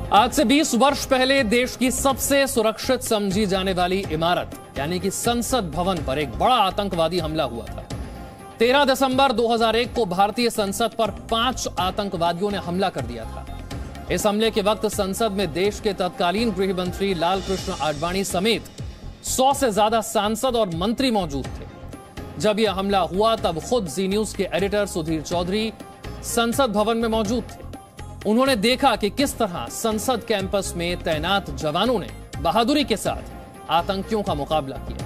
आज से 20 वर्ष पहले देश की सबसे सुरक्षित समझी जाने वाली इमारत यानी कि संसद भवन पर एक बड़ा आतंकवादी हमला हुआ था। 13 दिसंबर 2001 को भारतीय संसद पर 5 आतंकवादियों ने हमला कर दिया था। इस हमले के वक्त संसद में देश के तत्कालीन गृह मंत्री लालकृष्ण आडवाणी समेत 100 से ज्यादा सांसद और मंत्री मौजूद थे। जब यह हमला हुआ तब खुद जी न्यूज के एडिटर सुधीर चौधरी संसद भवन में मौजूद थे। उन्होंने देखा कि किस तरह संसद कैंपस में तैनात जवानों ने बहादुरी के साथ आतंकियों का मुकाबला किया।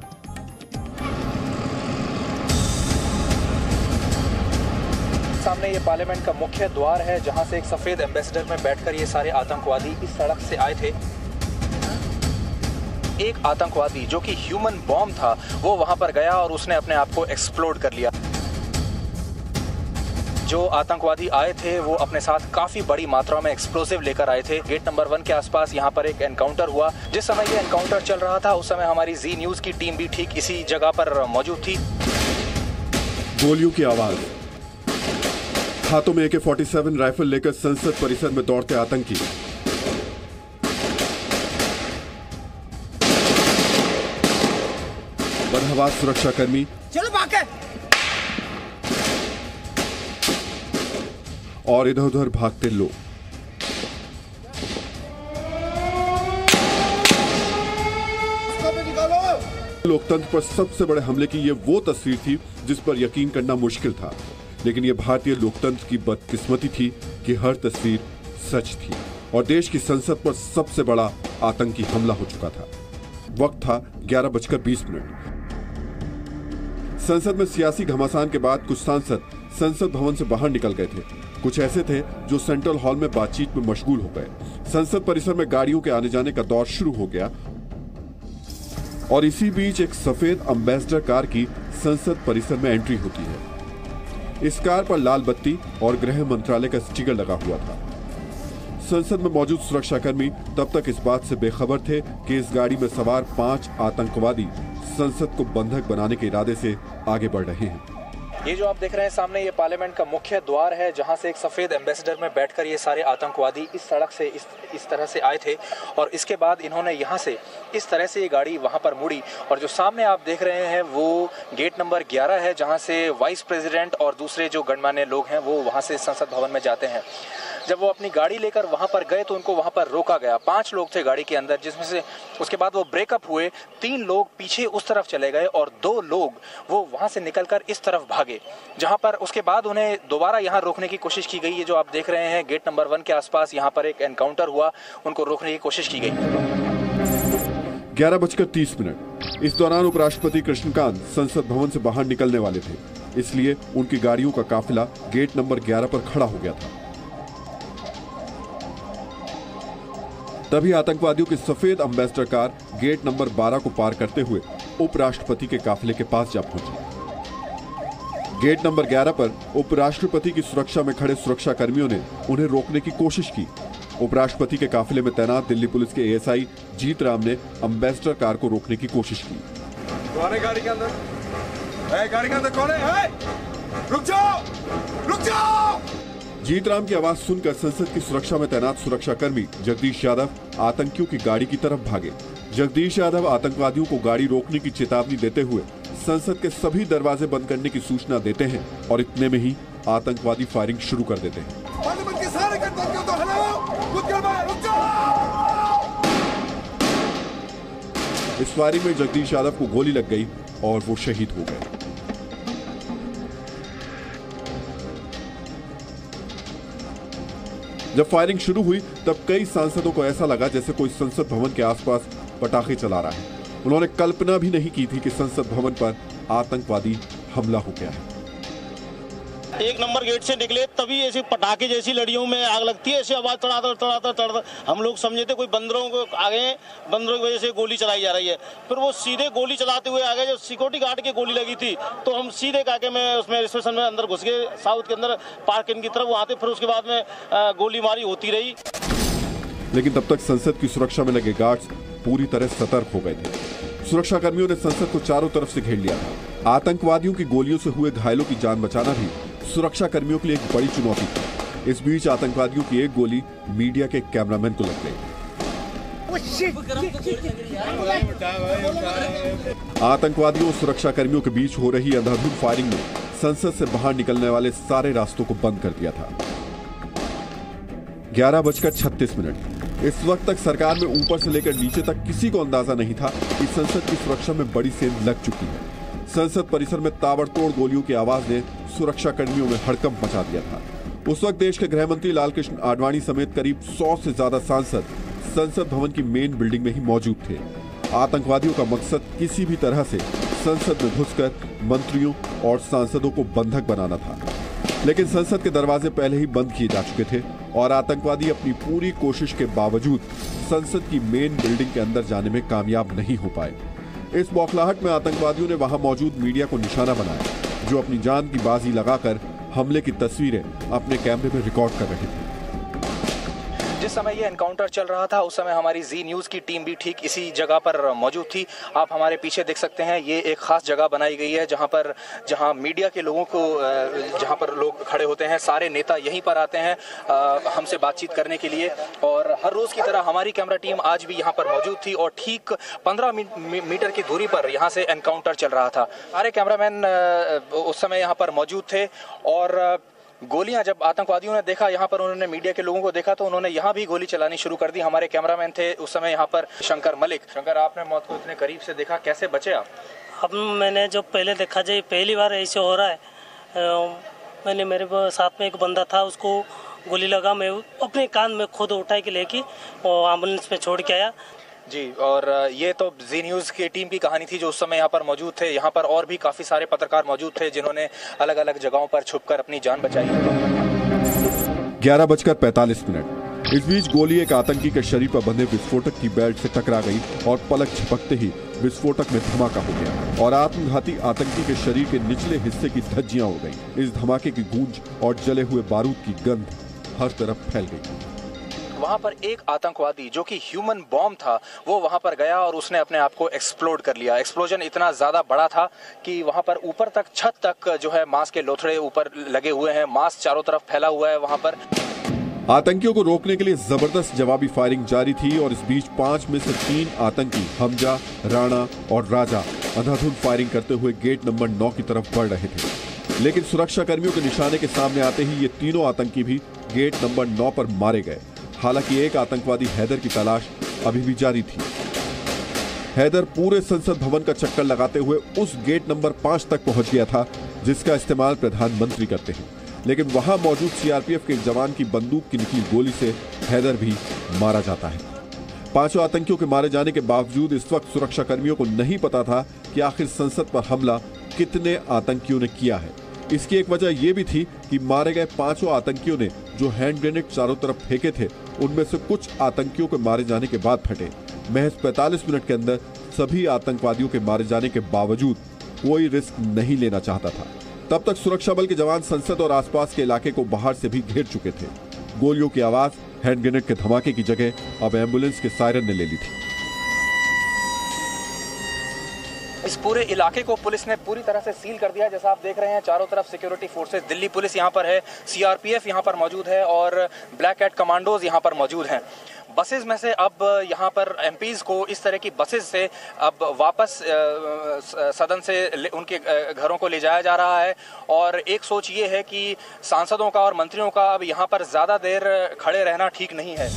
सामने ये पार्लियामेंट का मुख्य द्वार है, जहां से एक सफेद एम्बेसडर में बैठकर ये सारे आतंकवादी इस सड़क से आए थे। एक आतंकवादी जो कि ह्यूमन बॉम्ब था, वो वहां पर गया और उसने अपने आप को एक्सप्लोड कर लिया। जो आतंकवादी आए थे वो अपने साथ काफी बड़ी मात्रा में एक्सप्लोसिव लेकर आए थे। गेट नंबर 1 के आसपास यहाँ पर एक एनकाउंटर हुआ। जिस समय ये एनकाउंटर चल रहा था उस समय हमारी जी न्यूज की टीम भी ठीक इसी जगह पर मौजूद थी। गोलियों की आवाज, हाथों में AK-47 राइफल लेकर संसद परिसर में दौड़ते आतंकी। बदहवास सुरक्षाकर्मी, चलो भागे। और इधर उधर भागते लोग। लोकतंत्र पर सबसे बड़े हमले की ये वो तस्वीर थी जिस पर यकीन करना मुश्किल था, लेकिन ये भारतीय लोकतंत्र की बदकिस्मती थी कि हर तस्वीर सच थी और देश की संसद पर सबसे बड़ा आतंकी हमला हो चुका था। वक्त था 11:20। संसद में सियासी घमासान के बाद कुछ सांसद संसद भवन से बाहर निकल गए थे। कुछ ऐसे थे जो सेंट्रल हॉल में बातचीत में मशगूल हो गए। संसद परिसर में गाड़ियों के आने जाने का दौर शुरू हो गया और इसी बीच एक सफेद एम्बेसडर कार की संसद परिसर में एंट्री होती है। इस कार पर लाल बत्ती और गृह मंत्रालय का स्टिकर लगा हुआ था। संसद में मौजूद सुरक्षाकर्मी तब तक इस बात से बेखबर थे कि इस गाड़ी में सवार 5 आतंकवादी संसद को बंधक बनाने के इरादे से आगे बढ़ रहे हैं। ये जो आप देख रहे हैं सामने, ये पार्लियामेंट का मुख्य द्वार है, जहां से एक सफेद एम्बेसडर में बैठकर ये सारे आतंकवादी इस सड़क से इस तरह से आए थे और इसके बाद इन्होंने यहां से इस तरह से ये गाड़ी वहां पर मुड़ी। और जो सामने आप देख रहे हैं वो गेट नंबर 11 है, जहां से वाइस प्रेसिडेंट और दूसरे जो गणमान्य लोग हैं वो वहां से संसद भवन में जाते हैं। जब वो अपनी गाड़ी लेकर वहां पर गए तो उनको वहां पर रोका गया। 5 लोग थे गाड़ी के अंदर, जिसमें से उसके बाद वो ब्रेकअप हुए। 3 लोग पीछे उस तरफ चले गए और 2 लोग वो वहां से निकलकर इस तरफ भागे, जहां पर उसके बाद उन्हें दोबारा यहां रोकने की कोशिश की गई। ये जो आप देख रहे हैं गेट नंबर 1 के आसपास यहां पर एक एनकाउंटर हुआ, उनको रोकने की कोशिश की गई। 11:30। इस दौरान उपराष्ट्रपति कृष्णकांत संसद भवन से बाहर निकलने वाले थे, इसलिए उनकी गाड़ियों का काफिला गेट नंबर 11 पर खड़ा हो गया था। तभी आतंकवादियों की सफेद एम्बेसडर कार गेट नंबर 12 को पार करते हुए उपराष्ट्रपति के काफिले के पास जा पहुंची। गेट नंबर 11 पर उपराष्ट्रपति की सुरक्षा में खड़े सुरक्षा कर्मियों ने उन्हें रोकने की कोशिश की। उपराष्ट्रपति के काफिले में तैनात दिल्ली पुलिस के ASI जीत राम ने एम्बेसडर कार को रोकने की कोशिश की। गाड़ी के अंदर कौन है? रुक जाओ, रुक जाओ। जीतराम की आवाज सुनकर संसद की सुरक्षा में तैनात सुरक्षाकर्मी जगदीश यादव आतंकियों की गाड़ी की तरफ भागे। जगदीश यादव आतंकवादियों को गाड़ी रोकने की चेतावनी देते हुए संसद के सभी दरवाजे बंद करने की सूचना देते हैं और इतने में ही आतंकवादी फायरिंग शुरू कर देते हैं। इस फायरिंग में जगदीश यादव को गोली लग गई और वो शहीद हो गए। जब फायरिंग शुरू हुई तब कई सांसदों को ऐसा लगा जैसे कोई संसद भवन के आसपास पटाखे चला रहा है। उन्होंने कल्पना भी नहीं की थी कि संसद भवन पर आतंकवादी हमला हो गया है। 1 नंबर गेट से निकले तभी ऐसे पटाखे जैसी लड़ियों में आग लगती है, ऐसी आवाज तड़ाता। हम लोग समझे थे कोई बंदरों को आगे, बंदरों की वजह से गोली चलाई जा रही है। फिर वो सीधे गोली चलाते हुए आगे, जब सिक्योरिटी गार्ड की गोली लगी थी तो हम सीधे काके में उसमें स्टेशन में अंदर घुस गए, साउथ के अंदर पार्किंग की तरफ वहां थे। फिर उसके बाद में गोलीबारी होती रही। लेकिन तब तक संसद की सुरक्षा में लगे गार्ड्स पूरी तरह सतर्क हो गए थे। सुरक्षा कर्मियों ने संसद को चारों तरफ से घेर लिया था। आतंकवादियों की गोलियों से हुए घायलों की जान बचाना भी सुरक्षा कर्मियों के लिए एक बड़ी चुनौती थी। इस बीच आतंकवादियों की एक गोली मीडिया के कैमरामैन को लग गई। आतंकवादियों और सुरक्षा कर्मियों के बीच हो रही अंधाधुंध फायरिंग में संसद से बाहर निकलने वाले सारे रास्तों को बंद कर दिया था। 11:36। इस वक्त तक सरकार में ऊपर से लेकर नीचे तक किसी को अंदाजा नहीं था कि संसद की सुरक्षा में बड़ी सेंध लग चुकी है। संसद परिसर में ताबड़तोड़ गोलियों की आवाज ने सुरक्षा कर्मियों में हड़कंप मचा दिया था। उस वक्त देश के गृह मंत्री लालकृष्ण आडवाणी समेत करीब 100 से ज्यादा सांसद संसद भवन की मेन बिल्डिंग में ही मौजूद थे। आतंकवादियों का मकसद किसी भी तरह से संसद में घुसकर मंत्रियों और सांसदों को बंधक बनाना था, लेकिन संसद के दरवाजे पहले ही बंद किए जा चुके थे और आतंकवादी अपनी पूरी कोशिश के बावजूद संसद की मेन बिल्डिंग के अंदर जाने में कामयाब नहीं हो पाए। इस बौखलाहट में आतंकवादियों ने वहां मौजूद मीडिया को निशाना बनाया, जो अपनी जान की बाजी लगाकर हमले की तस्वीरें अपने कैमरे में रिकॉर्ड कर रहे थे। जिस समय ये एनकाउंटर चल रहा था उस समय हमारी जी न्यूज़ की टीम भी ठीक इसी जगह पर मौजूद थी। आप हमारे पीछे देख सकते हैं, ये एक खास जगह बनाई गई है जहां मीडिया के लोगों को, जहां पर लोग खड़े होते हैं। सारे नेता यहीं पर आते हैं हमसे बातचीत करने के लिए, और हर रोज़ की तरह हमारी कैमरा टीम आज भी यहाँ पर मौजूद थी और ठीक 15 मीटर की दूरी पर यहाँ से एनकाउंटर चल रहा था। सारे कैमरामैन उस समय यहाँ पर मौजूद थे और गोलियां जब आतंकवादियों ने देखा, यहाँ पर उन्होंने मीडिया के लोगों को देखा तो उन्होंने यहाँ भी गोली चलानी शुरू कर दी। हमारे कैमरामैन थे उस समय यहाँ पर शंकर मलिक। शंकर, आपने मौत को इतने करीब से देखा, कैसे बचे आप? अब मैंने जो पहले देखा जी, पहली बार ऐसे हो रहा है। मैंने मेरे साथ में एक बंदा था, उसको गोली लगा, मैं अपने कान में खुद उठा के लेके एम्बुलेंस में छोड़ के आया जी। और ये तो जी न्यूज़ की टीम की कहानी थी जो उस समय यहाँ पर मौजूद थे। यहाँ पर और भी काफ़ी सारे पत्रकार मौजूद थे जिन्होंने अलग अलग जगहों पर छुपकर अपनी जान बचाई। 11:45। इस बीच गोली एक आतंकी के शरीर पर बंधे विस्फोटक की बेल्ट से टकरा गई और पलक झपकते ही विस्फोटक में धमाका हो गया और आत्मघाती आतंकी के शरीर के निचले हिस्से की धज्जियां हो गई। इस धमाके की गूंज और जले हुए बारूद की गंध हर तरफ फैल गई। वहां पर एक आतंकवादी जो कि ह्यूमन बॉम्ब था, वो वहां पर गया और उसने अपने आप को एक्सप्लोड कर लिया। एक्सप्लोजन इतना ज्यादा बड़ा था कि वहां पर ऊपर तक, छत तक जो है मांस के लोथड़े ऊपर लगे हुए हैं, मांस चारों तरफ फैला हुआ है वहां पर। आतंकियों को रोकने के लिए जबरदस्त जवाबी फायरिंग जारी थी और इस बीच 5 में से 3 आतंकी हमजा, राणा और राजा अंधाधुंध फायरिंग करते हुए गेट नंबर 9 की तरफ बढ़ रहे थे, लेकिन सुरक्षा कर्मियों के निशाने के सामने आते ही ये तीनों आतंकी भी गेट नंबर 9 पर मारे गए। हालांकि एक आतंकवादी हैदर की तलाश अभी भी जारी थी। हैदर पूरे संसद भवन का चक्कर लगाते हुए उस गेट नंबर 5 तक पहुंच गया था जिसका इस्तेमाल प्रधानमंत्री करते हैं, लेकिन वहां मौजूद सीआरपीएफ के एक जवान की बंदूक की निकली गोली से हैदर भी मारा जाता है। 5 आतंकियों के मारे जाने के बावजूद इस वक्त सुरक्षा कर्मियों को नहीं पता था कि आखिर संसद पर हमला कितने आतंकियों ने किया है। इसकी एक वजह यह भी थी कि मारे गए 5 आतंकियों ने जो हैंड ग्रेनेड चारों तरफ फेंके थे, उनमें से कुछ आतंकियों के मारे जाने के बाद फटे। महज 45 मिनट के अंदर सभी आतंकवादियों के मारे जाने के बावजूद कोई रिस्क नहीं लेना चाहता था। तब तक सुरक्षा बल के जवान संसद और आसपास के इलाके को बाहर से भी घेर चुके थे। गोलियों की आवाज, हैंड ग्रेनेड के धमाके की जगह अब एम्बुलेंस के सायरन ने ले ली थी। इस पूरे इलाके को पुलिस ने पूरी तरह से सील कर दिया। जैसा आप देख रहे हैं, चारों तरफ सिक्योरिटी फोर्सेस, दिल्ली पुलिस यहाँ पर है, सीआरपीएफ यहाँ पर मौजूद है और ब्लैक कैट कमांडोज यहाँ पर मौजूद हैं। बसेस में से अब यहाँ पर एमपीज को इस तरह की बसेस से अब वापस सदन से उनके घरों को ले जाया जा रहा है और एक सोच ये है कि सांसदों का और मंत्रियों का अब यहाँ पर ज्यादा देर खड़े रहना ठीक नहीं है।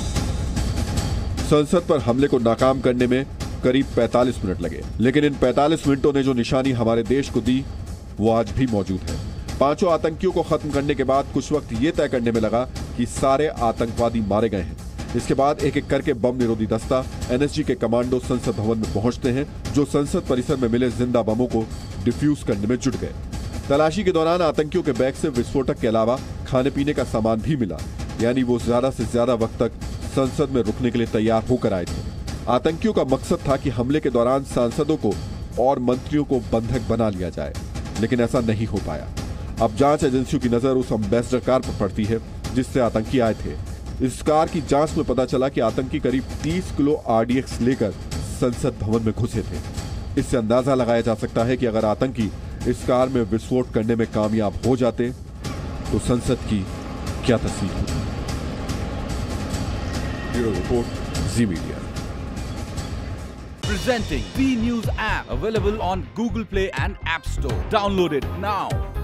संसद पर हमले को नाकाम करने में करीब 45 मिनट लगे, लेकिन इन 45 मिनटों ने जो निशानी हमारे देश को दी वो आज भी मौजूद है। 5 आतंकियों को खत्म करने के बाद कुछ वक्त ये तय करने में लगा कि सारे आतंकवादी मारे गए हैं। इसके बाद एक एक करके बम निरोधी दस्ता, एनएसजी के कमांडो संसद भवन में पहुंचते हैं, जो संसद परिसर में मिले जिंदा बमों को डिफ्यूज करने में जुट गए। तलाशी के दौरान आतंकियों के बैग से विस्फोटक के अलावा खाने पीने का सामान भी मिला, यानी वो ज्यादा से ज्यादा वक्त तक संसद में रुकने के लिए तैयार होकर आए थे। आतंकियों का मकसद था कि हमले के दौरान सांसदों को और मंत्रियों को बंधक बना लिया जाए, लेकिन ऐसा नहीं हो पाया। अब जांच एजेंसियों की नजर उस एम्बेसडर कार पर पड़ती है जिससे आतंकी आए थे। इस कार की जांच में पता चला कि आतंकी करीब 30 किलो आरडीएक्स लेकर संसद भवन में घुसे थे। इससे अंदाजा लगाया जा सकता है कि अगर आतंकी इस कार में विस्फोट करने में कामयाब हो जाते तो संसद की क्या तस्वीर होगी। Bureau report, Zee media. Presenting B News app, available on Google Play and App Store. Download it now.